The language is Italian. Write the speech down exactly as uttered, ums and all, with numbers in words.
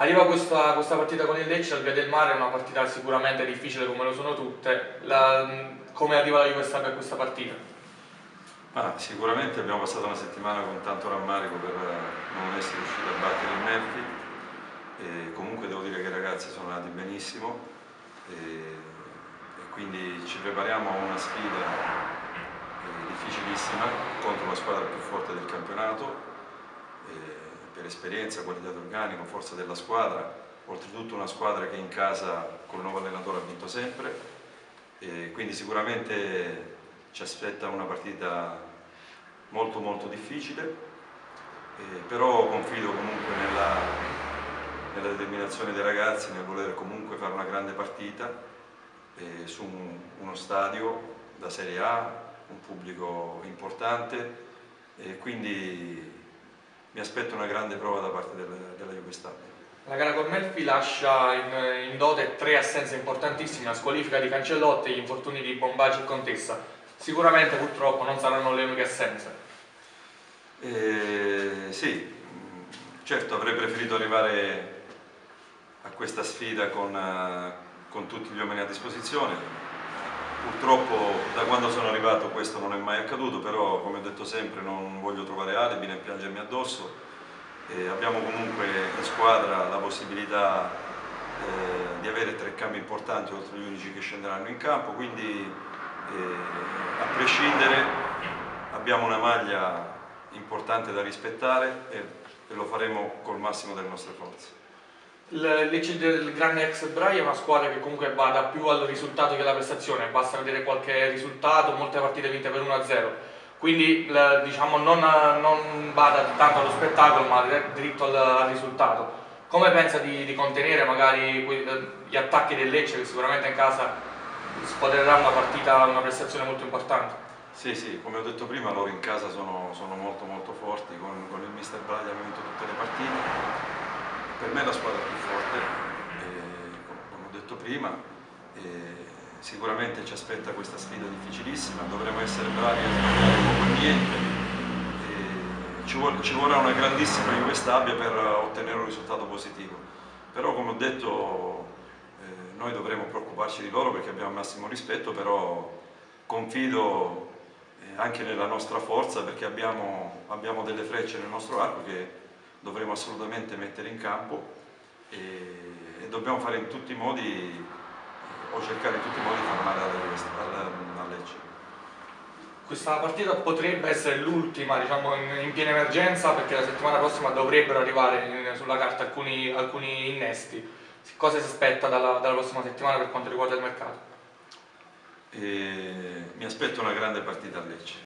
Arriva questa, questa partita con il Lecce al Via del Mare, è una partita sicuramente difficile come lo sono tutte. La, come arriva la Juve Stabia a questa partita? Ma sicuramente abbiamo passato una settimana con tanto rammarico per non essere riusciti a battere il Melfi, e comunque devo dire che i ragazzi sono andati benissimo e, e quindi ci prepariamo a una sfida eh, difficilissima contro la squadra più forte del campionato. Eh, per esperienza, qualità d'organico, forza della squadra, oltretutto una squadra che in casa col nuovo allenatore ha vinto sempre, e quindi sicuramente ci aspetta una partita molto molto difficile, eh, però confido comunque nella, nella determinazione dei ragazzi, nel voler comunque fare una grande partita eh, su un, uno stadio da Serie A, un pubblico importante, e quindi mi aspetto una grande prova da parte del, della Juve Stabia. La gara con Melfi lascia in, in dote tre assenze importantissime: la squalifica di Cancellotti e gli infortuni di Bombaggi e Contessa. Sicuramente purtroppo non saranno le uniche assenze. Eh, sì, certo avrei preferito arrivare a questa sfida con, con tutti gli uomini a disposizione. Purtroppo da quando sono arrivato questo non è mai accaduto, però come ho detto sempre non voglio trovare alibi né piangermi addosso. E abbiamo comunque in squadra la possibilità eh, di avere tre cambi importanti oltre agli unici che scenderanno in campo, quindi eh, a prescindere abbiamo una maglia importante da rispettare e, e lo faremo col massimo delle nostre forze. Il Lecce del grande ex Brai è una squadra che comunque bada più al risultato che alla prestazione, basta vedere qualche risultato, molte partite vinte per uno a zero, quindi diciamo, non, non bada tanto allo spettacolo ma diritto al, al risultato. Come pensa di, di contenere magari gli attacchi del Lecce, che sicuramente in casa squadrerà una partita, una prestazione molto importante? Sì, sì, come ho detto prima, loro in casa sono, sono molto molto forti, con, con il mister Brai hanno vinto tutte le partite. Per me è la squadra più forte, eh, come ho detto prima, eh, sicuramente ci aspetta questa sfida difficilissima, dovremo essere bravi a sbagliare poco e niente, eh, ci, vuole, ci vorrà una grandissima Juve Stabia per ottenere un risultato positivo, però come ho detto eh, noi dovremo preoccuparci di loro perché abbiamo il massimo rispetto, però confido eh, anche nella nostra forza perché abbiamo, abbiamo delle frecce nel nostro arco che dovremo assolutamente mettere in campo e, e dobbiamo fare in tutti i modi eh, o cercare in tutti i modi di fare male a Lecce. Questa partita potrebbe essere l'ultima, diciamo, in, in piena emergenza, perché la settimana prossima dovrebbero arrivare in, sulla carta alcuni, alcuni innesti. Cosa si aspetta dalla, dalla prossima settimana per quanto riguarda il mercato? E mi aspetto una grande partita a Lecce.